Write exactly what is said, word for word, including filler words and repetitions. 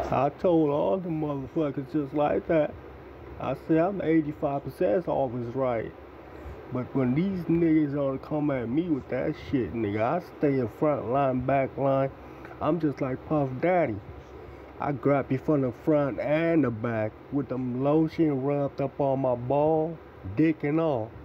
I told all the motherfuckers just like that. I said I'm eighty-five percent always right. But when these niggas are to come at me with that shit, nigga, I stay in front line, back line. I'm just like Puff Daddy. I grab you from the front and the back with them lotion rubbed up on my ball, dick and all.